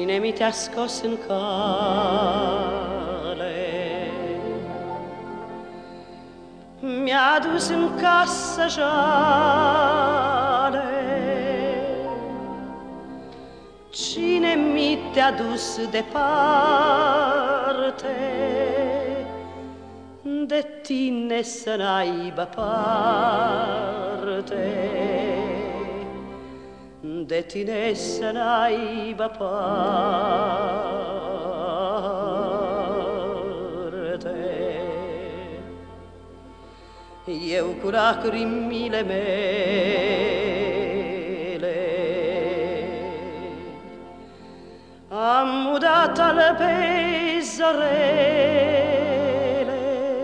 Cine mi te-a scos în cale, mi-a dus în casă jale. Cine mi te-a dus departe, de tine să n-aibă parte, de tine să n-aibă parte. Eu cu lacrimile mele am mudat albe zorele,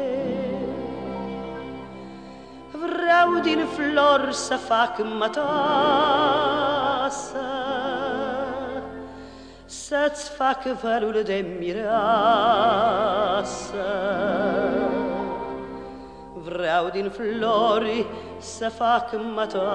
vreau din flori să fac mătasă, să-ți fac vărul de mireasă. Vreau din flori să fac mătasă.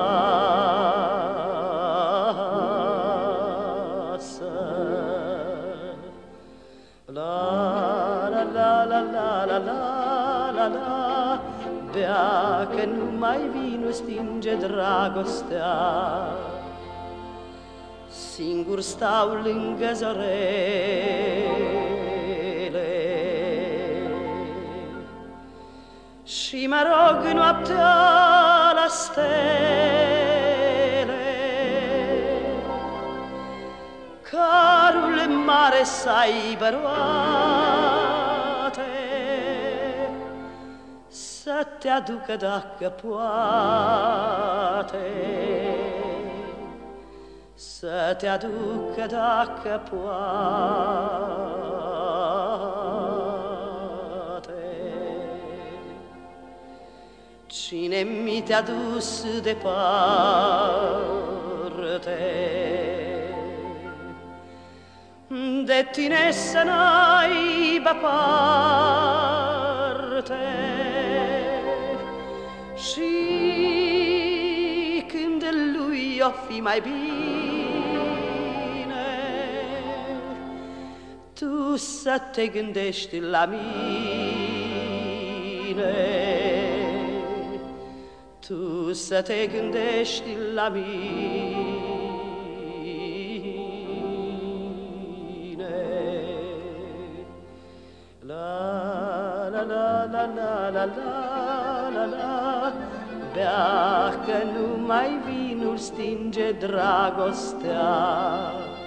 La la la la la la la la la, bea că numai vinul stinge dragostea. Singur stau lângă zorele și mă rog noaptea la stele, carul mare să aibă roate, să te aducă dacă poate, să te aducă dacă poate. Cine mi te-a dus departe, de tine să n-aibă parte, și când lui o fi mai bine, tu să te gândești la mine, tu să te gândești la mine. La la la la la la la la, bea că numai vinul stinge dragostea.